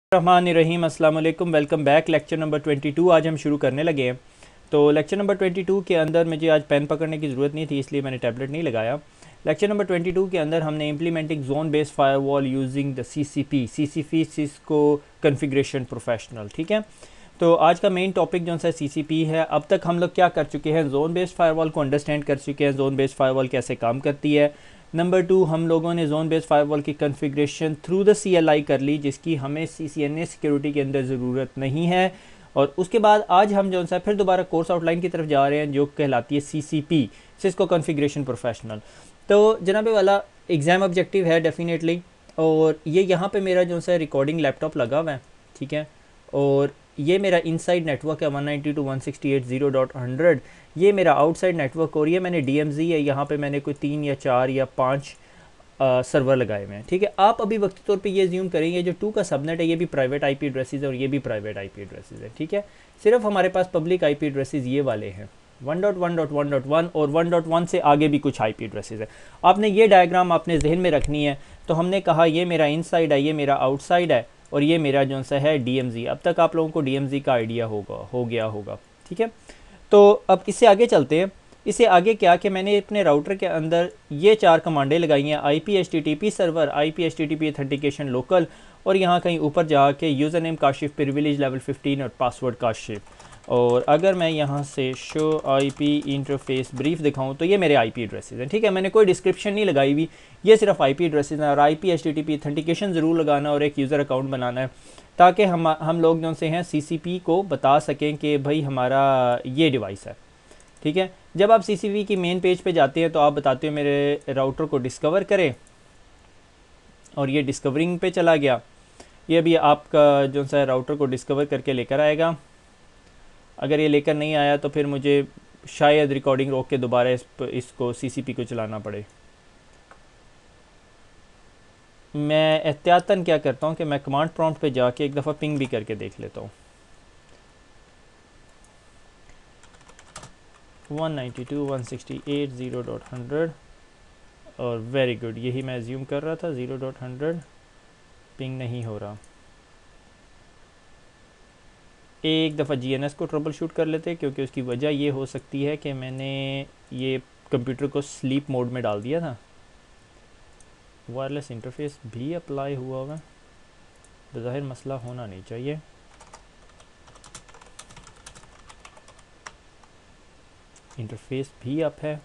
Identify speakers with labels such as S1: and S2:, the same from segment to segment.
S1: रहमानिर्रहीम अस्सलाम वालेकुम। Welcome back. Lecture number 22 आज हम शुरू करने लगे हैं। तो लेक्चर नंबर 22 के अंदर मुझे आज पेन पकड़ने की ज़रूरत नहीं थी, इसलिए मैंने टैबलेट नहीं लगाया। लेक्चर नंबर 22 के अंदर हमने implementing zone based firewall using the CCP Cisco configuration professional. ठीक है, तो आज का मेन टॉपिक जो सा सीसीपी है। अब तक हम लोग क्या कर चुके हैं, जोन बेस्ड फायरवॉल को अंडरस्टैंड कर चुके हैं, जोन बेस्ड फायरवॉल कैसे काम करती है। नंबर 2, हम लोगों ने जोन बेस्ड फायरवॉल की कॉन्फ़िगरेशन थ्रू द CLI कर ली, जिसकी हमें CCNA सिक्योरिटी के अंदर ज़रूरत नहीं है। और उसके बाद आज हम जो सा फिर दोबारा कोर्स आउटलाइन की तरफ जा रहे हैं, जो कहलाती है CCP, सिस्को कॉन्फ़िगरेशन प्रोफेशनल। तो जनाबे वाला एग्ज़ाम ऑब्जेक्टिव है डेफिनेटली। और ये यहाँ पे मेरा जो सा रिकॉर्डिंग लैपटॉप लगा हुआ है, ठीक है। और ये मेरा इनसाइड नेटवर्क है 192.168.0.100। ये मेरा आउटसाइड नेटवर्क, और ये मैंने DMZ है, यहाँ पे मैंने कोई 3 या 4 या 5 सर्वर लगाए हुए हैं। ठीक है, आप अभी वक्ती तौर पे ये ज्यूम करेंगे जो 2 का सबनेट है, ये भी प्राइवेट IP एड्रेसेस है और ये भी प्राइवेट IP एड्रेसेस है। ठीक है, सिर्फ हमारे पास पब्लिक IP एड्रेसेस ये वाले हैं 1.1.1.1 और 1.1 से आगे भी कुछ IP एड्रेसेस है। आपने ये डायग्राम आपने जहन में रखनी है। तो हमने कहा ये मेरा इनसाइड है, ये मेरा आउटसाइड है, और ये मेरा जो सा है DMZ। अब तक आप लोगों को DMZ का आइडिया हो गया होगा। ठीक है, तो अब इससे आगे चलते हैं। इससे आगे क्या कि मैंने अपने राउटर के अंदर ये 4 कमांडें लगाई हैं, IP HTTP server, IP HTTP authentication local, और यहाँ कहीं ऊपर जाके user name Kashif, privilege level 15 और पासवर्ड काशिफ। और अगर मैं यहाँ से शो IP इंटरफेस ब्रीफ दिखाऊँ तो ये मेरे IP एड्रेसेस हैं। ठीक है, मैंने कोई डिस्क्रिप्शन नहीं लगाई हुई, ये सिर्फ IP एड्रेसेस हैं। और IP HTTP ऑथेंटिकेशन ज़रूर लगाना और एक यूज़र अकाउंट बनाना है, ताकि हम लोग जो से हैं CCP को बता सकें कि भाई हमारा ये डिवाइस है। ठीक है, जब आप CCP की मेन पेज पे जाते हैं तो आप बताते हो मेरे राउटर को डिस्कवर करें, और ये डिस्कवरिंग पे चला गया। ये भी आपका जो सा राउटर को डिस्कवर करके लेकर आएगा। अगर ये लेकर नहीं आया तो फिर मुझे शायद रिकॉर्डिंग रोक के दोबारा इसको CCP को चलाना पड़े। मैं एहतियातन क्या करता हूँ कि मैं कमांड प्रॉम्प्ट पे जाके एक दफ़ा पिंग भी करके देख लेता हूँ 192.168.0.100। और वेरी गुड, यही मैं एज्यूम कर रहा था, 0.100 पिंग नहीं हो रहा। एक दफ़ा GNS को ट्रबल शूट कर लेते हैं, क्योंकि उसकी वजह ये हो सकती है कि मैंने ये कंप्यूटर को स्लीप मोड में डाल दिया था। वायरलेस इंटरफेस भी अप्लाई हुआ हुआ, बज़ाहिर मसला होना नहीं चाहिए। इंटरफेस भी अप है।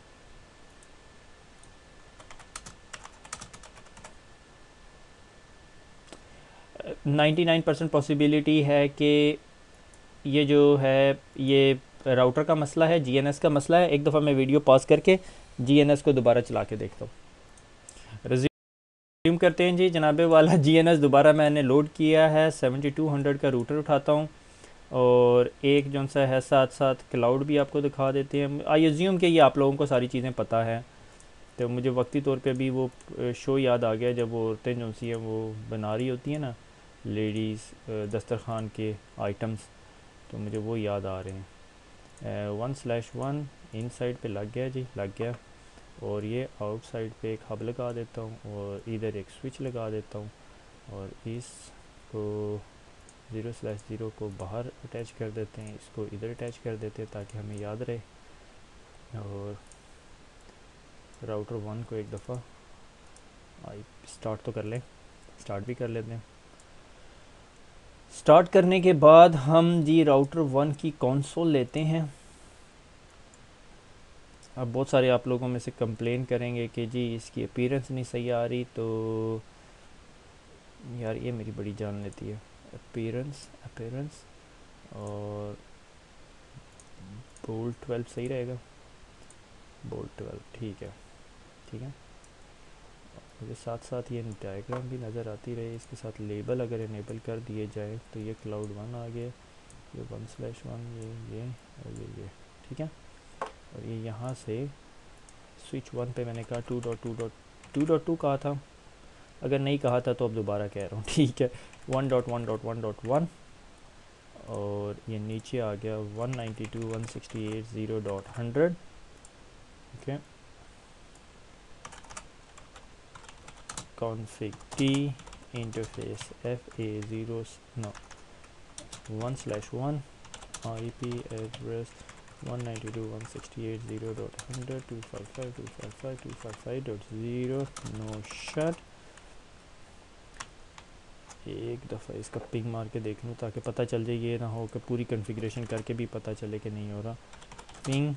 S1: अ, 99% पॉसिबिलिटी है कि ये जो है ये राउटर का मसला है, GNS का मसला है। एक दफ़ा मैं वीडियो पॉज करके GNS को दोबारा चला के देखता हूँ। रिज्यूम करते हैं जी। जनाबे वाला GNS दोबारा मैंने लोड किया है। 7200 का रूटर उठाता हूँ, और एक जो सा है साथ साथ क्लाउड भी आपको दिखा देते हैं। आई एज्यूम कि ये आप लोगों को सारी चीज़ें पता है। तो मुझे वक्ती तौर पे भी वो शो याद आ गया, जब वो औरतें जो सी हैं वो बना रही होती हैं ना, लेडीज़ दस्तरखान के आइटम्स, तो मुझे वो याद आ रहे हैं। 1/1 इन साइड पर लग गया जी, लग गया। और ये आउटसाइड पे एक हब लगा देता हूँ, और इधर एक स्विच लगा देता हूँ, और इसको 0/0 को बाहर अटैच कर देते हैं, इसको इधर अटैच कर देते हैं ताकि हमें याद रहे। और राउटर 1 को एक दफ़ा स्टार्ट तो कर लें, स्टार्ट भी कर लेते हैं। स्टार्ट करने के बाद हम जी राउटर 1 की कंसोल लेते हैं। अब बहुत सारे आप लोगों में से कंप्लेन करेंगे कि जी इसकी अपीयरेंस नहीं सही आ रही, तो यार ये मेरी बड़ी जान लेती है। अपीयरेंस और बोल्ट 12 सही रहेगा, बोल्ट 12 ठीक है। ठीक है, मुझे साथ साथ ये डायग्राम भी नज़र आती रहे, इसके साथ लेबल अगर इनेबल कर दिए जाए तो ये क्लाउड 1 आ गया, ये 1/1, ये और ये ठीक है। और ये यहाँ से स्विच 1 पे मैंने कहा 2.2 कहा था, अगर नहीं कहा था तो अब दोबारा कह रहा हूँ, ठीक है। 1.1.1.1, और ये नीचे आ गया 192.168.0.100। Okay, config t interface FA0 no 1/1 IP address 192.168.0.100.255.255.255.0 no shut. एक दफ़ा इसका पिंग मार के देख लूँ ताकि पता चल जाए, ये ना हो कि पूरी कॉन्फ़िगरेशन करके भी पता चले कि नहीं हो रहा। पिंग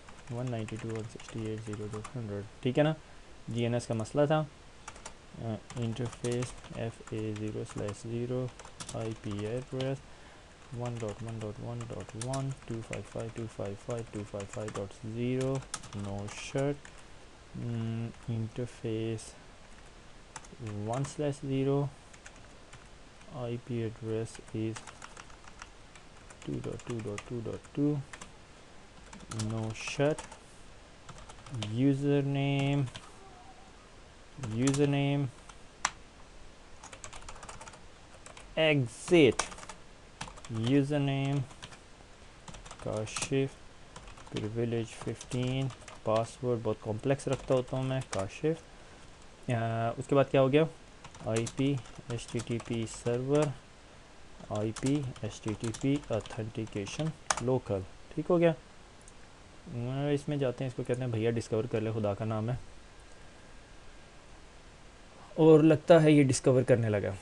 S1: 192.168.0.100 ठीक है ना। DNS का मसला था। Interface FA0/0 IP address 1.1.1.1 255.255.255.0 no shut. Interface 1/0 IP address is 2.2.2.2 no shut। username exit username Kashif privilege 15 password बहुत कॉम्प्लेक्स रखता होता हूँ मैं काशिफ। उसके बाद क्या हो गया IP HTTP server IP HTTP authentication local ठीक हो गया। इसमें जाते हैं, इसको कहते हैं भैया डिस्कवर कर ले, खुदा का नाम है, और लगता है ये डिस्कवर करने लगा।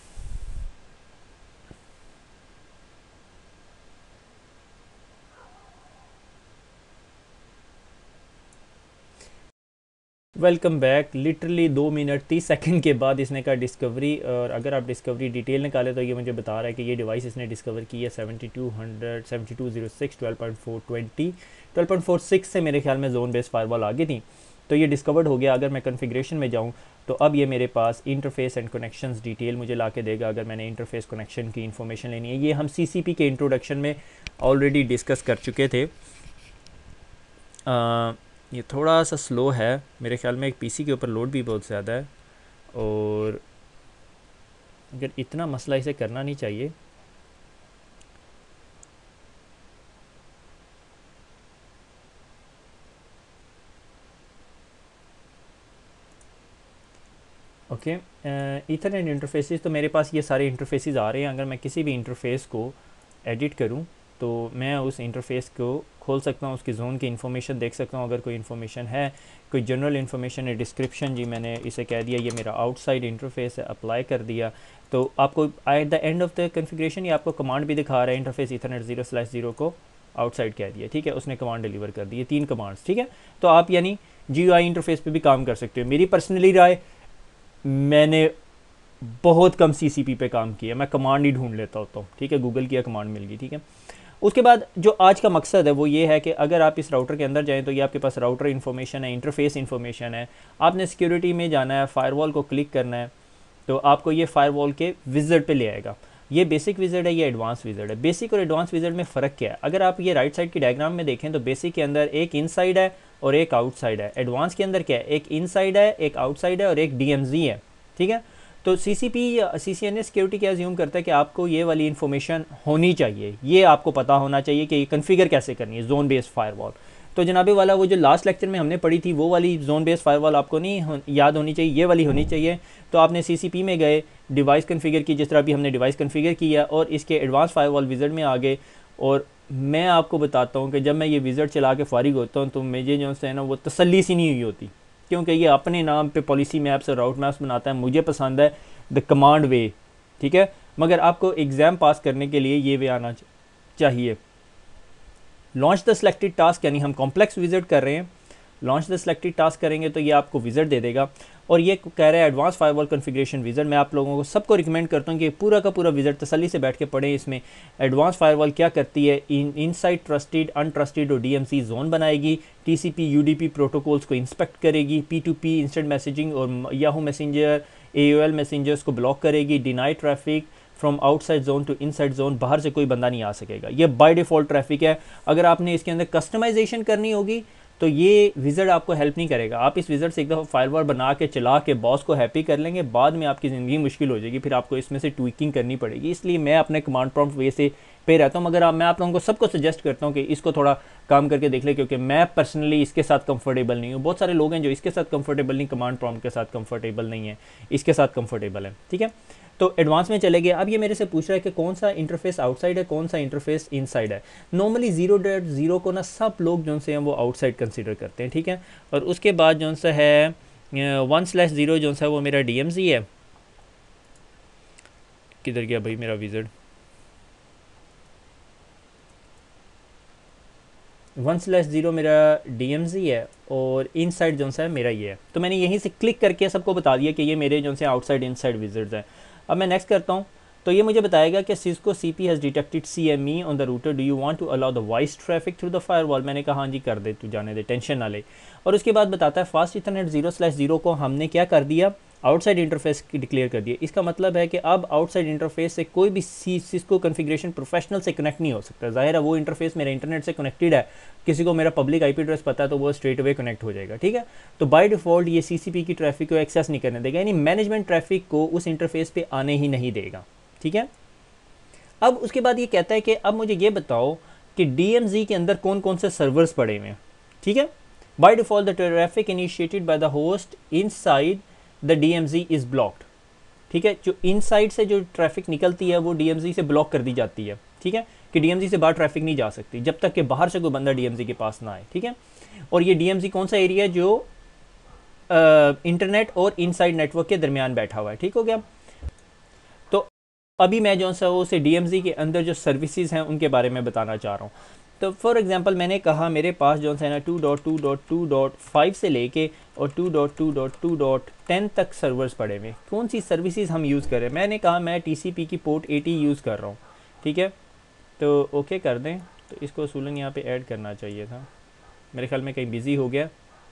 S1: Welcome back. Literally 2 minute 30 second के बाद इसने कहा डिस्कवरी, और अगर आप डिस्कवरी डिटेल निकाले तो ये मुझे बता रहा है कि ये डिवाइस इसने डिस्कवर की है 7200 7206 12.420 12.46 से मेरे ख्याल में जोन बेस फायरवॉल आ गई थी, तो ये डिस्कवर्ड हो गया। अगर मैं कॉन्फ़िगरेशन में जाऊँ तो अब ये मेरे पास इंटरफेस एंड कनेक्शंस डिटेल मुझे ला के देगा अगर मैंने इंटरफेस कनेक्शन की इन्फॉर्मेशन लेनी है। ये हम CCP के इंट्रोडक्शन में ऑलरेडी डिस्कस कर चुके थे। ये थोड़ा सा स्लो है मेरे ख्याल में, एक PC के ऊपर लोड भी बहुत ज़्यादा है, और अगर इतना मसला इसे करना नहीं चाहिए। ओके ईथरनेट इंटरफेसेस, तो मेरे पास ये सारे इंटरफेसेस आ रहे हैं। अगर मैं किसी भी इंटरफेस को एडिट करूं तो मैं उस इंटरफेस को खोल सकता हूं, उसकी जोन की इन्फॉर्मेशन देख सकता हूं। अगर कोई इन्फॉर्मेशन है, कोई जनरल इन्फॉर्मेशन है, डिस्क्रिप्शन, जी मैंने इसे कह दिया ये मेरा आउटसाइड इंटरफेस है, अप्लाई कर दिया, तो आपको at the end of the configuration ये आपको कमांड भी दिखा रहा है, इंटरफेस ईथरनेट 0/0 को आउटसाइड कह दिया, ठीक है, उसने कमांड डिलीवर कर दी, ये 3 कमांड्स, ठीक है। तो आप यानी GUI इंटरफेस पे भी काम कर सकते हो। मेरी पर्सनली राय, मैंने बहुत कम CCP पे काम किया, मैं कमांड ही ढूंढ लेता होता हूँ, ठीक है, गूगल की कमांड मिल गई, ठीक है। उसके बाद जो आज का मकसद है वो ये है कि अगर आप इस राउटर के अंदर जाएं तो ये आपके पास राउटर इन्फॉर्मेशन है, इंटरफेस इन्फॉर्मेशन है। आपने सिक्योरिटी में जाना है, फायरवॉल को क्लिक करना है, तो आपको ये फायरवॉल के विज़िट पे ले आएगा। ये बेसिक विज़िट है, ये एडवांस विज़िट है। बेसिक और एडवांस विज़िट में फ़र्क क्या है? अगर आप ये राइट साइड की डायग्राम में देखें तो बेसिक के अंदर एक इनसाइड है और एक आउटसाइड है। एडवांस के अंदर क्या है? एक इनसाइड है, एक आउटसाइड है और एक DMZ है, ठीक है। तो CCP या CCNA सिक्योरिटी क्या अज्यूम करता है कि आपको ये वाली इन्फॉर्मेशन होनी चाहिए, ये आपको पता होना चाहिए कि ये कन्फिगर कैसे करनी है, जोन बेस्ड फायरवॉल। तो जनाबे वाला वो जो लास्ट लेक्चर में हमने पढ़ी थी वो वाली जोन बेस्ड फायरवॉल आपको नहीं याद होनी चाहिए, ये वाली होनी चाहिए। तो आपने CCP में गए, डिवाइस कन्फिगर की, जिस तरह भी हमने डिवाइस कन्फिगर किया, और इसके एडवांस फायरवॉल विज़िट में आ गए। और मैं आपको बताता हूँ कि जब मैं ये विज़िट चला के फारिग होता हूँ तो मुझे जो है ना वो तसल्ली सी नहीं हुई होती, क्योंकि ये अपने नाम पे पॉलिसी मैप्स और राउट मैप्स बनाता है, मुझे पसंद है द कमांड वे, ठीक है। मगर आपको एग्ज़ाम पास करने के लिए ये वे आना चाहिए। लॉन्च द सिलेक्टेड टास्क, यानी हम कॉम्प्लेक्स विजिट कर रहे हैं, लॉन्च द सिलेक्टेड टास्क करेंगे तो ये आपको विजिट दे देगा। और ये कह रहा है एडवांस फायरवॉल कॉन्फ़िगरेशन विजिट। मैं आप लोगों को सबको रिकमेंड करता हूँ कि पूरा का पूरा विजिट तसल्ली से बैठ के पढ़ें। इसमें एडवांस फायरवॉल क्या करती है, इनसाइड ट्रस्टेड, अनट्रस्टेड और DMZ जोन बनाएगी, TCP UDP प्रोटोकॉल्स को इंस्पेक्ट करेगी, P2P इंस्टेंट मैसेजिंग और याहू मैसेंजर, AOL मैसेंजर्स को ब्लॉक करेगी, deny traffic from outside zone to inside zone, बाहर से कोई बंदा नहीं आ सकेगा। ये बाय डिफ़ॉल्ट ट्रैफिक है। अगर आपने इसके अंदर कस्टमाइजेशन करनी होगी तो ये विज़िट आपको हेल्प नहीं करेगा। आप इस विज़िट से एक दफ़ा फायरवॉल बना के चला के बॉस को हैप्पी कर लेंगे, बाद में आपकी ज़िंदगी मुश्किल हो जाएगी, फिर आपको इसमें से ट्वीकिंग करनी पड़ेगी। इसलिए मैं अपने कमांड प्रॉम्प्ट वे से पे रहता हूँ। मगर मैं आप लोगों को सबको सजेस्ट करता हूँ कि इसको थोड़ा काम करके देख ले, क्योंकि मैं पर्सनली इसके साथ कंफर्टेबल नहीं हूँ। बहुत सारे लोग हैं जो इसके साथ कंफर्टेबल नहीं, कमांड प्रॉम्प्ट के साथ कंफर्टेबल नहीं है, इसके साथ कंफर्टेबल है, ठीक है। तो एडवांस में चले गए। अब ये मेरे से पूछ रहा है कि कौन सा इंटरफेस आउटसाइड है, कौन सा इंटरफेस इनसाइड है। नॉर्मली 0.0 को ना सब लोग जो से हैं वो आउटसाइड कंसिडर करते हैं, ठीक है। और उसके बाद जो सा है 1/0 जो सा है वो मेरा DMZ है। किधर गया भाई मेरा विजिट? 1/0 मेरा DMZ है और इनसाइड जो सा है मेरा ये है। तो मैंने यहीं से क्लिक करके सबको बता दिया कि ये मेरे जो से आउटसाइड इनसाइड विजिट्स हैं। अब मैं नेक्स्ट करता हूँ, तो ये मुझे बताएगा कि Cisco CP has detected CME on the router, do you want to allow the voice traffic through the firewall. मैंने कहा हाँ जी कर दे, तू जाने दे, टेंशन ना ले। और उसके बाद बताता है फास्ट इथरनेट 0/0 को हमने क्या कर दिया, आउटसाइड इंटरफेस की डिक्लेयर कर दिया। इसका मतलब है कि अब आउटसाइड इंटरफेस से कोई भी सिस्को कॉन्फ़िगरेशन प्रोफेशनल से कनेक्ट नहीं हो सकता। ज़ाहिर है वो इंटरफेस मेरे इंटरनेट से कनेक्टेड है, किसी को मेरा पब्लिक IP एड्रेस पता है तो वो स्ट्रेट अवे कनेक्ट हो जाएगा, ठीक है। तो बाय डिफ़ॉल्ट ये CCP की ट्रैफिक को एक्सेस नहीं करने देगा, यानी मैनेजमेंट ट्रैफिक को उस इंटरफेस पे आने ही नहीं देगा, ठीक है। अब उसके बाद ये कहता है कि अब मुझे ये बताओ कि DMZ के अंदर कौन कौन से सर्वर्स पड़े हुए हैं, ठीक है। By default the traffic initiated by the host inside the DMZ is blocked, ठीक है। जो इनसाइड से जो ट्रैफिक निकलती है वो DMZ से ब्लॉक कर दी जाती है, ठीक है, कि DMZ से बाहर ट्रैफिक नहीं जा सकती जब तक कि बाहर से कोई बंदा DMZ के पास ना आए, ठीक है। और ये DMZ कौन सा एरिया है, जो इंटरनेट और इनसाइड नेटवर्क के दरमियान बैठा हुआ है, ठीक हो गया। तो अभी मैं जो सा उसे DMZ के अंदर जो सर्विसेज हैं उनके बारे में बताना चाह रहा हूँ। तो फॉर एग्जांपल मैंने कहा मेरे पास जो है ना 2.2.2.5 से लेके और 2.2.2.10 तक सर्वर्स पड़े हुए। कौन सी सर्विसेज हम यूज़ करें? मैंने कहा मैं TCP की पोर्ट 80 यूज़ कर रहा हूँ, ठीक है। तो ओके कर दें। तो इसको असूलन यहाँ पे ऐड करना चाहिए था, मेरे ख्याल में कहीं बिज़ी हो गया।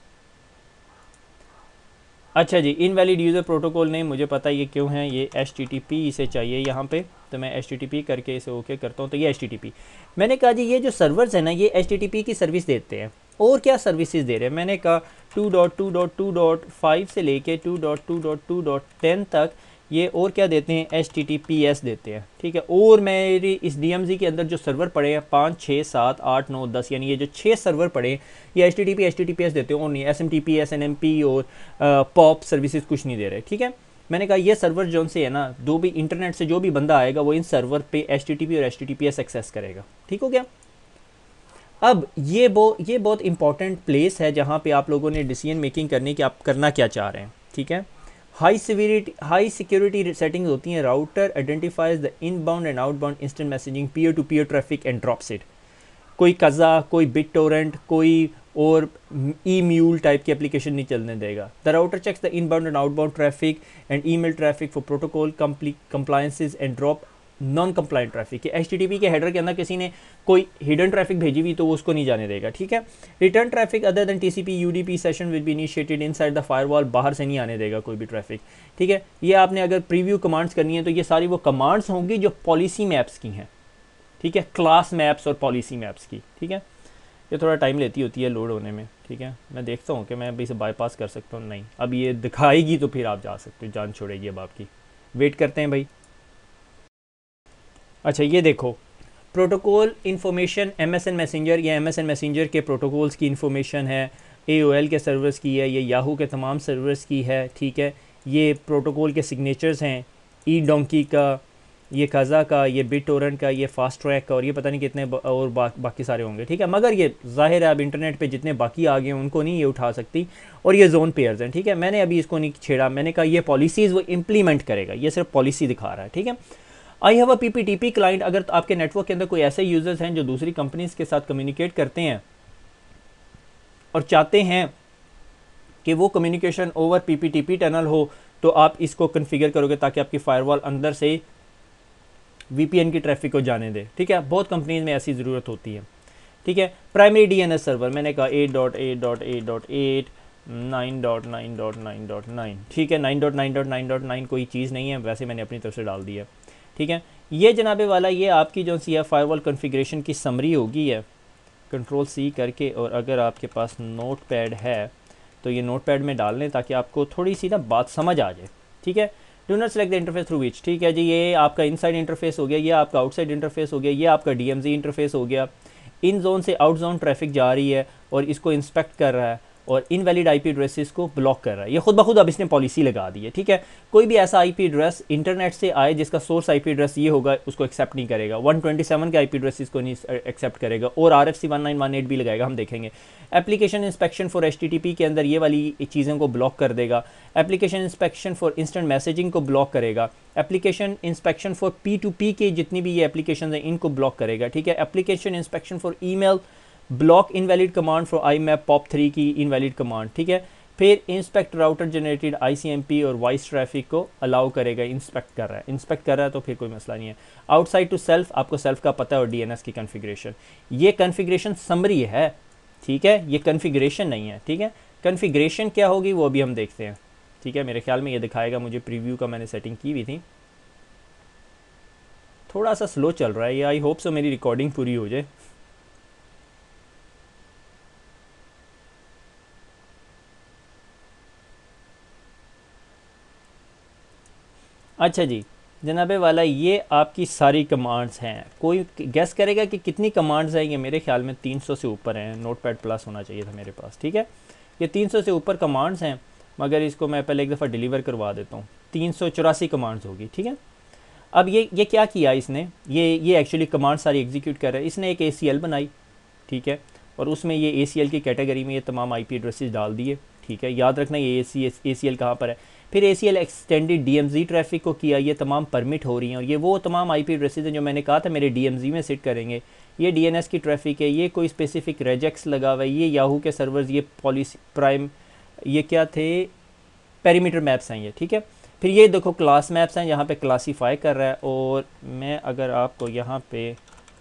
S1: अच्छा जी, इनवैलिड यूज़र प्रोटोकॉल नेम, मुझे पता ये क्यों है, ये HTTP इसे चाहिए यहाँ पे, तो मैं HTTP करके इसे ओके करता हूँ। तो ये HTTP मैंने कहा जी, ये जो सर्वर्स है ना ये HTTP की सर्विस देते हैं। और क्या सर्विसेज दे रहे हैं? मैंने कहा 2.2.2.5 से लेके 2.2.2.10 तक ये और क्या देते हैं, HTTPS देते हैं, ठीक है। और मेरी इस DMZ के अंदर जो सर्वर पड़े हैं 5, 6, 7, 8, 9, 10, यानी ये जो 6 सर्वर पड़े हैं ये HTTPS देते हैं, और नहीं SMTP, SNMP और POP सर्विसेज कुछ नहीं दे रहे, ठीक है। मैंने कहा ये सर्वर जो से है ना, जो भी इंटरनेट से जो भी बंदा आएगा वो इन सर्वर पे HTTP और HTTPS एक्सेस करेगा, ठीक हो गया। अब ये बहुत इंपॉर्टेंट प्लेस है जहाँ पे आप लोगों ने डिसीजन मेकिंग करनी कि आप करना क्या चाह रहे हैं, ठीक है। हाई सिक्योरिटी सेटिंग्स होती हैं। Router identifies the inbound and outbound instant messaging, peer to peer traffic and drops it. कोई कज़ा, कोई BitTorrent, कोई और ईम्यूल टाइप की एप्लीकेशन नहीं चलने देगा। The router checks the inbound and outbound traffic and email traffic for protocol compliances and drop non compliant traffic. कि HTTP के हेडर के अंदर किसी ने कोई हिडन ट्रैफिक भेजी हुई तो वो उसको नहीं जाने देगा, ठीक है। Return traffic other than TCP UDP session will be initiated inside the firewall, बाहर से नहीं आने देगा कोई भी ट्रैफिक, ठीक है। ये आपने अगर प्रीव्यू कमांड्स करनी है तो ये सारी वो कमांड्स होंगी जो पॉलिसी मैप्स की हैं, ठीक है, क्लास मैप्स और पॉलिसी मैप्स की, ठीक है। ये थोड़ा टाइम लेती होती है लोड होने में, ठीक है। मैं देखता हूँ कि मैं अभी इसे बाईपास कर सकता हूँ, नहीं अब ये दिखाएगी तो फिर आप जा सकते हो, जान छोड़ेगी अब आपकी। वेट करते हैं भाई। अच्छा ये देखो, प्रोटोकॉल इन्फॉर्मेशन MSN मैसेंजर, ये MSN मैसेंजर के प्रोटोकॉल्स की इन्फॉर्मेशन है, AOL के सर्वर्स की है, ये याहू के तमाम सर्वर्स की है, ठीक है। ये प्रोटोकॉल के सिग्नेचर्स हैं, ईडोंकी का, ये कज़ा का, ये BitTorrent का, ये फास्ट ट्रैक का, और ये पता नहीं कितने और बाकी सारे होंगे, ठीक है। मगर ये ज़ाहिर है अब इंटरनेट पे जितने बाकी आ गए हैं उनको नहीं ये उठा सकती। और ये जोन पेयर्स हैं, ठीक है। मैंने अभी इसको नहीं छेड़ा, मैंने कहा ये पॉलिसीज़ वो इम्प्लीमेंट करेगा, ये सिर्फ पॉलिसी दिखा रहा है, ठीक है। I have a PPTP client, अगर तो आपके नेटवर्क के अंदर कोई ऐसे यूज़र्स हैं जो दूसरी कंपनीज़ के साथ कम्युनिकेट करते हैं और चाहते हैं कि वो कम्युनिकेशन ओवर PPTP टनल हो, तो आप इसको कन्फिगर करोगे ताकि आपकी फायरवॉल अंदर से VPN की ट्रैफिक को जाने दे, ठीक है। बहुत कंपनीज में ऐसी ज़रूरत होती है, ठीक है। प्राइमरी DNS सर्वर मैंने कहा 8.8.8.8 9.9.9.9, ठीक है। 9.9.9.9 कोई चीज़ नहीं है, वैसे मैंने अपनी तरफ से डाल दिया, ठीक है। ये जनाबे वाला ये आपकी जो सी है फायरवॉल कॉन्फ़िगरेशन की समरी होगी है, Ctrl+C करके। और अगर आपके पास नोटपैड है तो ये नोटपैड में डाल लें ताकि आपको थोड़ी सी ना बात समझ आ जाए, ठीक है। Do not select the interface through which, ठीक है जी, ये आपका इनसाइड इंटरफेस हो गया, ये आपका आउटसाइड इंटरफेस हो गया, ये आपका DMZ इंटरफेस हो गया। इन जोन से आउट जोन ट्रैफिक जा रही है और इसको इंस्पेक्ट कर रहा है, और इनवैलिड आईपी एड्रेसेस को ब्लॉक कर रहा है। ये खुद ब खुद अब इसने पॉलिसी लगा दी है, ठीक है। कोई भी ऐसा आईपी एड्रेस इंटरनेट से आए जिसका सोर्स आईपी एड्रेस ये होगा, उसको एक्सेप्ट नहीं करेगा। 127 के आईपी एड्रेसेस को नहीं एक्सेप्ट करेगा, और RFC 1918 भी लगाएगा, हम देखेंगे। एप्लीकेशन इंस्पेक्शन फॉर HTTP के अंदर ये वाली चीज़ों को ब्लॉक कर देगा। Application inspection for instant messaging को ब्लॉक करेगा। एप्लीकेशन इंस्पेक्शन फॉर P2P के जितनी भी ये एप्लीकेशन हैं इनको ब्लॉक करेगा, ठीक है। Application inspection for email, block invalid command for IMAP POP3 की इनवैलिड कमांड, ठीक है। फिर इंस्पेक्ट राउटर जनरेटेड ICMP और वॉइस ट्रैफिक को अलाउ करेगा, इंस्पेक्ट कर रहा है तो फिर कोई मसला नहीं है। आउटसाइड टू सेल्फ, आपको सेल्फ का पता है, और DNS की कन्फिग्रेशन, ये कन्फिग्रेशन समरी है, ठीक है, ये कन्फिग्रेशन नहीं है, ठीक है। कन्फिग्रेशन क्या होगी वो अभी हम देखते हैं, ठीक है। मेरे ख्याल में ये दिखाएगा, मुझे प्रीव्यू का मैंने सेटिंग की हुई थी, थोड़ा सा स्लो चल रहा है ये, आई होप सो मेरी रिकॉर्डिंग पूरी हो जाए। अच्छा जी जनाबे वाला, ये आपकी सारी कमांड्स हैं। कोई गैस करेगा कि कितनी कमांड्स हैं? ये मेरे ख्याल में 300 से ऊपर हैं। नोटपैड प्लस होना चाहिए था मेरे पास, ठीक है। ये 300 से ऊपर कमांड्स हैं, मगर इसको मैं पहले एक दफ़ा डिलीवर करवा देता हूँ। 384 कमांड्स होगी, ठीक है। अब ये क्या किया इसने, ये एक्चुअली कमांड सारी एग्जीक्यूट कर रहा है। इसने एक ACL बनाई, ठीक है, और उसमें ये ACL की कैटेगरी में ये तमाम IP एड्रेसेस डाल दिए, ठीक है। याद रखना ये ACL कहाँ पर है। फिर ACL एक्सटेंडेड DMZ ट्रैफिक को किया, ये तमाम परमिट हो रही हैं, और ये वो तमाम IP एड्रेसेस हैं जो मैंने कहा था मेरे DMZ में सेट करेंगे। ये DNS की ट्रैफिक है, ये कोई स्पेसिफिक रेजेक्स लगा हुआ है, ये याहू के सर्वर्स, ये पॉलिसी प्राइम, ये क्या थे, पेरीमीटर मैप्स हैं ये, ठीक है। फिर ये देखो क्लास मैप्स हैं, यहाँ पे क्लासीफाई कर रहा है। और मैं अगर आपको यहाँ पे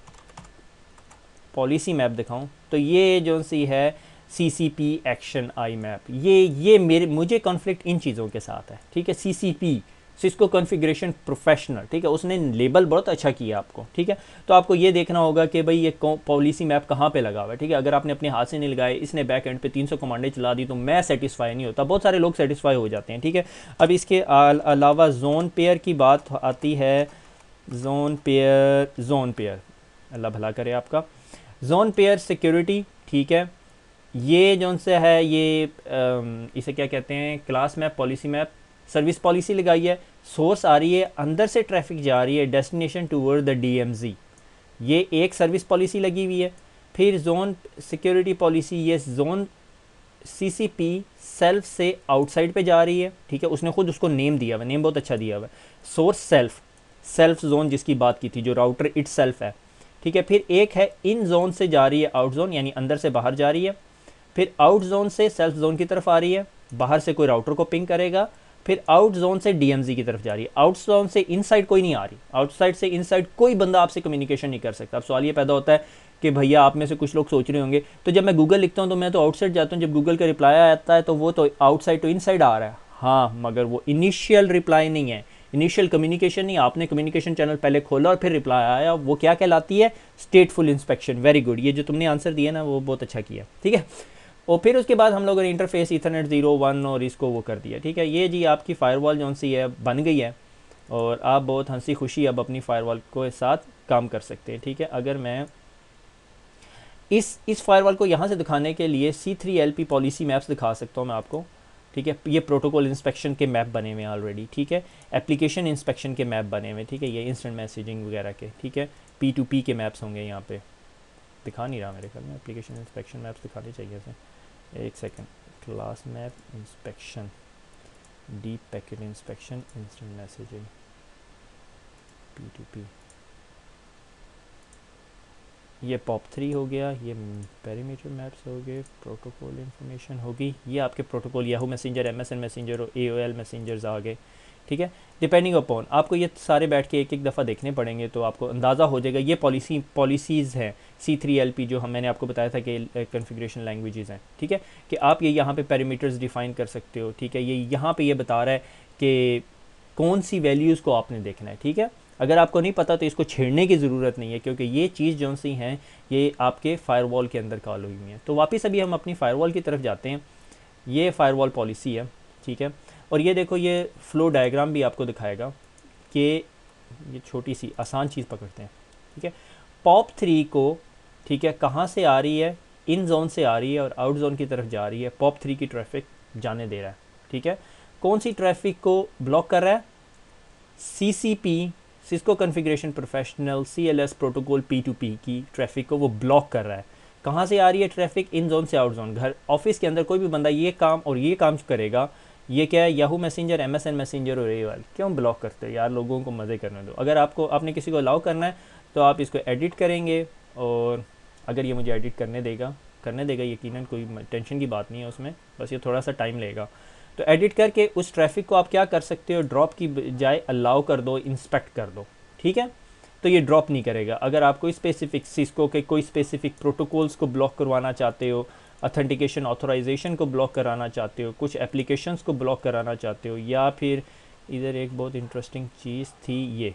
S1: पॉलिसी मैप दिखाऊं तो ये जो सी है CCP एक्शन IMAP, ये मुझे कॉन्फ्लिक्ट इन चीज़ों के साथ है, ठीक है। CCP सिस्को कॉन्फ़िगरेशन प्रोफेशनल, ठीक है, उसने लेबल बहुत अच्छा किया आपको, ठीक है। तो आपको ये देखना होगा कि भाई ये पॉलिसी मैप कहाँ पे लगा हुआ है, ठीक है। अगर आपने अपने हाथ से नहीं लगाए, इसने बैक एंड पे 300 कमांडें चला दी, तो मैं सेटिस्फाई नहीं होता। बहुत सारे लोग सेटिस्फाई हो जाते हैं, ठीक है। अब इसके अलावा जोन पेयर की बात आती है। जोन पेयर अल्लाह भला करे आपका। जोन पेयर सिक्योरिटी, ठीक है, ये जो से है ये इसे क्या कहते हैं, class map, policy map, service policy लगाई है। सोर्स आ रही है, अंदर से ट्रैफिक जा रही है, डेस्टिनेशन टूवर्ड द DMZ, ये एक सर्विस पॉलिसी लगी हुई है। फिर जोन सिक्योरिटी पॉलिसी, ये जोन CCP सेल्फ से आउटसाइड पे जा रही है, ठीक है। उसने खुद उसको नेम दिया हुआ, नेम बहुत अच्छा दिया हुआ है, सोर्स सेल्फ जोन जिसकी बात की थी, जो राउटर इट सेल्फ है, ठीक है। फिर एक है इन जोन से जा रही है आउट जोन, यानी अंदर से बाहर जा रही है। फिर आउट जोन से सेल्फ जोन की तरफ आ रही है, बाहर से कोई राउटर को पिंग करेगा। फिर आउट जोन से DMZ की तरफ जा रही है। आउट जोन से इनसाइड कोई नहीं आ रही, आउटसाइड से इनसाइड कोई बंदा आपसे कम्युनिकेशन नहीं कर सकता। अब सवाल ये पैदा होता है कि भैया आप में से कुछ लोग सोच रहे होंगे, तो जब मैं गूगल लिखता हूँ तो मैं तो आउटसाइड जाता हूँ, जब गूगल का रिप्लाई आता है तो वो तो आउटसाइड टू इनसाइड आ रहा है। हाँ, मगर वो इनिशियल रिप्लाई नहीं है, इनिशियल कम्युनिकेशन नहीं। आपने कम्युनिकेशन चैनल पहले खोला और फिर रिप्लाई आया, वो क्या कहलाती है, स्टेटफुल इंस्पेक्शन। वेरी गुड, ये जो तुमने आंसर दिया ना वो बहुत अच्छा किया, ठीक है। और फिर उसके बाद हम लोगों ने इंटरफेस ईथरनेट 0, 1 और इसको वो कर दिया, ठीक है। ये जी आपकी फायरवॉल जो सी है बन गई है, और आप बहुत हंसी खुशी अब अपनी फायरवॉल को साथ काम कर सकते हैं, ठीक है। अगर मैं इस फायरवॉल को यहाँ से दिखाने के लिए C3LP पॉलिसी मैप्स दिखा सकता हूँ मैं आपको, ठीक है। ये प्रोटोकॉल इंस्पेक्शन के मैप बने हुए हैं ऑलरेडी, ठीक है। एप्लीकेशन इंस्पेक्शन के मैप बने हुए, ठीक है। ये इंस्टेंट मैसेजिंग वगैरह के, ठीक है। P2P के मैप्स होंगे यहाँ पे, दिखा नहीं रहा मेरे ख्याल में। एप्लीकेशन इंस्पेक्शन मैप्स दिखाने चाहिए ऐसे, एक second. Class map inspection, deep packet inspection, instant messaging, P2P, ये POP3 हो गया, ये पेरीमीटर मैप्स हो गए, प्रोटोकॉल इंफॉर्मेशन होगी, ये आपके protocol Yahoo messenger, MSN messenger और AOL मैसेंजर्स आ गए, ठीक है। डिपेंडिंग अपॉन आपको ये सारे बैठ के एक एक दफ़ा देखने पड़ेंगे तो आपको अंदाज़ा हो जाएगा। ये पॉलिसीज़ हैं C3LP जो मैंने आपको बताया था कि कॉन्फ़िगरेशन लैंग्वेजेस हैं, ठीक है, कि आप ये यहाँ पे पैरामीटर्स डिफ़ाइन कर सकते हो, ठीक है। ये यहाँ पे ये बता रहा है कि कौन सी वैल्यूज़ को आपने देखना है, ठीक है। अगर आपको नहीं पता तो इसको छेड़ने की ज़रूरत नहीं है, क्योंकि ये चीज़ जो सी हैं ये आपके फायरवॉल के अंदर कॉल हुई हुई हैं। तो वापस अभी हम अपनी फायरवॉल की तरफ जाते हैं। ये फायरवॉल पॉलिसी है, ठीक है। और ये देखो, ये फ्लो डायग्राम भी आपको दिखाएगा कि ये छोटी सी आसान चीज़ पकड़ते हैं, ठीक है। POP3 को, ठीक है, कहाँ से आ रही है, इन जोन से आ रही है और आउट जोन की तरफ जा रही है, POP3 की ट्रैफिक जाने दे रहा है। ठीक है, कौन सी ट्रैफिक को ब्लॉक कर रहा है? CCP, Cisco configuration professional CLS protocol P2P की ट्रैफिक को वो ब्लॉक कर रहा है। कहाँ से आ रही है ट्रैफिक? इन जोन से आउट जोन। घर ऑफिस के अंदर कोई भी बंदा ये काम और ये काम करेगा, ये क्या है, याहू मैसेंजर, MSN मैसेंजर और AOL क्यों ब्लॉक करते हो यार, लोगों को मज़े करने दो। अगर आपने किसी को अलाउ करना है तो आप इसको एडिट करेंगे, और अगर ये मुझे एडिट करने देगा यकीनन, कोई टेंशन की बात नहीं है उसमें, बस ये थोड़ा सा टाइम लेगा। तो एडिट करके उस ट्रैफिक को आप क्या कर सकते हो, ड्रॉप की बजाय अलाउ कर दो, इंस्पेक्ट कर दो। ठीक है, तो ये ड्रॉप नहीं करेगा। अगर आप कोई स्पेसिफिक सिस्को के कोई स्पेसिफिक प्रोटोकॉल्स को ब्लॉक करवाना चाहते हो, ऑथेंटिकेशन ऑथराइजेशन को ब्लॉक कराना चाहते हो, कुछ एप्लीकेशंस को ब्लॉक कराना चाहते हो, या फिर इधर एक बहुत इंटरेस्टिंग चीज़ थी ये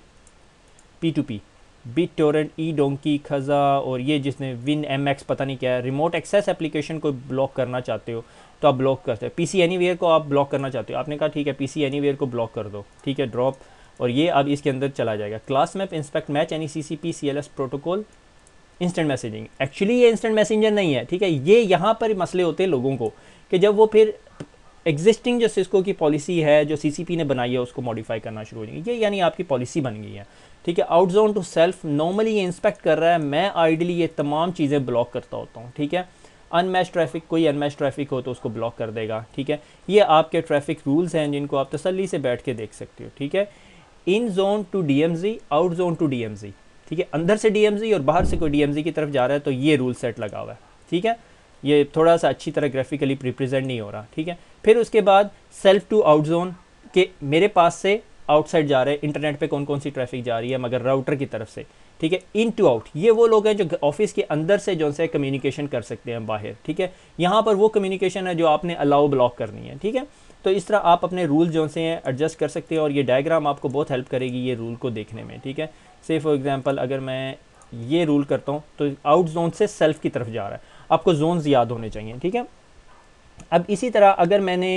S1: P2P, BitTorrent, eDonkey, खजा, और ये जिसने WinMX पता नहीं क्या है, रिमोट एक्सेस एप्लीकेशन को ब्लॉक करना चाहते हो तो आप ब्लॉक करते हैं। PC एनीवेयर को आप ब्लॉक करना चाहते हो, आपने कहा ठीक है PC एनीवेयर को ब्लॉक कर दो, ठीक है, ड्रॉप, और ये अब इसके अंदर चला जाएगा। क्लास मैप, इंस्पेक्ट, मैच यानी CCP CLS protocol, instant messaging. Actually ये इंस्टेंट मैसेंजर नहीं है, ठीक है, ये यहाँ पर मसले होते हैं लोगों को कि जब वो फिर एग्जिस्टिंग जो सिस्को की पॉलिसी है जो CCP ने बनाई है उसको मॉडिफाई करना शुरू हो जाएंगे। ये यानी आपकी पॉलिसी बन गई है। ठीक है, out zone to self, normally ये इंस्पेक्ट कर रहा है, मैं आइडली ये तमाम चीज़ें ब्लॉक करता होता हूँ। ठीक है, अनमैच ट्रैफिक, कोई अनमैच ट्रैफिक हो तो उसको ब्लॉक कर देगा। ठीक है, ये आपके ट्रैफिक रूल्स हैं जिनको आप तसल्ली से बैठ के देख सकते हो। ठीक है, in zone to DMZ, out zone to DMZ। ठीक है, अंदर से DMZ और बाहर से कोई DMZ की तरफ जा रहा है तो ये रूल सेट लगा हुआ है। ठीक है, ये थोड़ा सा अच्छी तरह ग्राफिकली रिप्रेजेंट नहीं हो रहा। ठीक है, फिर उसके बाद सेल्फ टू आउट जोन के मेरे पास से आउटसाइड जा रहे हैं, इंटरनेट पे कौन कौन सी ट्रैफिक जा रही है मगर राउटर की तरफ से। ठीक है, इन टू आउट, ये वो लोग हैं जो ऑफिस के अंदर से जो से कम्युनिकेशन कर सकते हैं बाहर। ठीक है, यहाँ पर वो कम्युनिकेशन है जो आपने अलाउ ब्लॉक करनी है। ठीक है, तो इस तरह आप अपने रूल जो से हैं एडजस्ट कर सकते हैं, और ये डायग्राम आपको बहुत हेल्प करेगी ये रूल को देखने में। ठीक है, से फॉर एग्जांपल अगर मैं ये रूल करता हूँ तो आउट जोन से सेल्फ की तरफ जा रहा है, आपको जोन्स याद होने चाहिए। ठीक है, अब इसी तरह अगर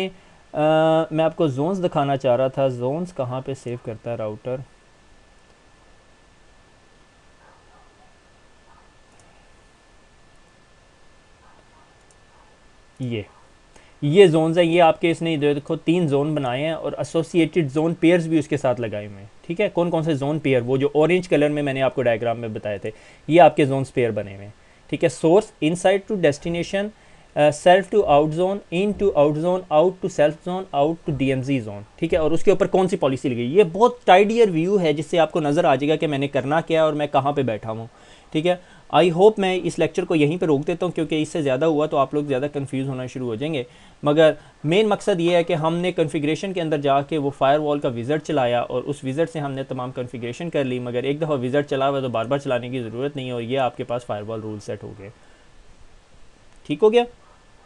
S1: मैं आपको जोन्स दिखाना चाह रहा था, जोन्स कहाँ पे सेव करता है राउटर, ये जोन्स हैं, ये आपके इसने देखो 3 जोन बनाए हैं और एसोसिएटेड जोन पेयर्स भी उसके साथ लगाए हुए हैं। ठीक है, कौन कौन से जोन पेयर, वो जो ऑरेंज कलर में मैंने आपको डायग्राम में बताए थे, ये आपके जोन्स पेयर बने हुए हैं। ठीक है, source, inside to destination, self to out zone, in to out zone, out to self zone, out to DMZ zone. ठीक है, और उसके ऊपर कौन सी पॉलिसी लगी, ये बहुत टाइडियर व्यू है जिससे आपको नज़र आ जाएगा कि मैंने करना क्या है और मैं कहाँ पे बैठा हूँ। ठीक है, आई होप मैं इस लेक्चर को यहीं पे रोक देता हूँ क्योंकि इससे ज़्यादा हुआ तो आप लोग ज़्यादा कंफ्यूज होना शुरू हो जाएंगे। मगर मेन मकसद ये है कि हमने कॉन्फ़िगरेशन के अंदर जाके वो फायरवॉल का विज़र्ड चलाया और उस विज़र्ड से हमने तमाम कॉन्फ़िगरेशन कर ली, मगर एक दफ़ा विज़र्ड चला हुआ तो बार बार चलाने की ज़रूरत नहीं है, और ये आपके पास फायरवॉल रूल सेट हो गए। ठीक हो गया।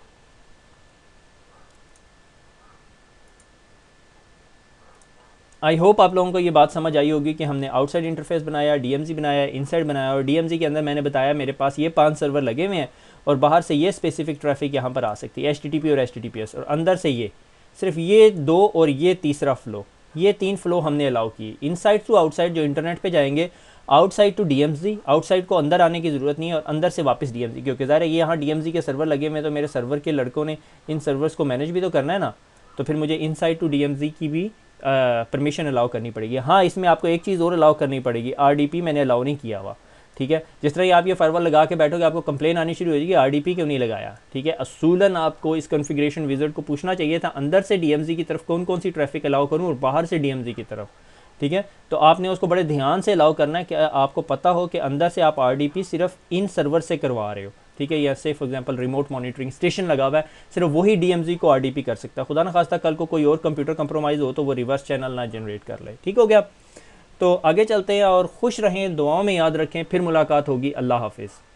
S1: आई होप आप लोगों को ये बात समझ आई होगी कि हमने आउटसाइड इंटरफेस बनाया, DMZ बनाया, इनसाइड बनाया, और DMZ के अंदर मैंने बताया मेरे पास ये 5 सर्वर लगे हुए हैं और बाहर से ये स्पेसिफिक ट्रैफिक यहाँ पर आ सकती है, HTTP और HTTPS, और अंदर से ये सिर्फ ये 2 और ये तीसरा फ्लो, ये 3 फ्लो हमने अलाउ किए। इनसाइड टू आउटसाइड जो इंटरनेट पर जाएंगे, आउटसाइड टू DMZ, आउटसाइड को अंदर आने की ज़रूरत नहीं है, और अंदर से वापस DMZ, क्योंकि ज़ाहिर है ये यहाँ DMZ के सर्वर लगे हुए हैं तो मेरे सर्वर के लड़कों ने इन सर्वर्स को मैनेज भी तो करना है ना, तो फिर मुझे इनसाइड टू DMZ की भी परमिशन अलाउ करनी पड़ेगी। हाँ, इसमें आपको एक चीज़ और अलाउ करनी पड़ेगी, RDP मैंने अलाउ नहीं किया हुआ। ठीक है, जिस तरह ही आप ये फायरवॉल लगा के बैठोगे आपको कंप्लेन आनी शुरू हो जाएगी RDP क्यों नहीं लगाया। ठीक है, असूलन आपको इस कॉन्फ़िगरेशन विज़ार्ड को पूछना चाहिए था अंदर से DMZ की तरफ कौन कौन सी ट्रैफिक अलाउ करूँ और बाहर से DMZ की तरफ। ठीक है, तो आपने उसको बड़े ध्यान से अलाउ करना है कि आपको पता हो कि अंदर से आप RDP सिर्फ इन सर्वर से करवा रहे हो। ठीक है, या से for example remote monitoring station लगा हुआ है, सिर्फ वही DMZ को RDP कर सकता है, खुदा न खास्ता कल को कोई और कंप्यूटर कंप्रोमाइज़ हो तो वो रिवर्स चैनल ना जनरेट कर ले। ठीक हो गया, तो आगे चलते हैं और खुश रहें, दुआओं में याद रखें, फिर मुलाकात होगी। अल्लाह हाफिज़।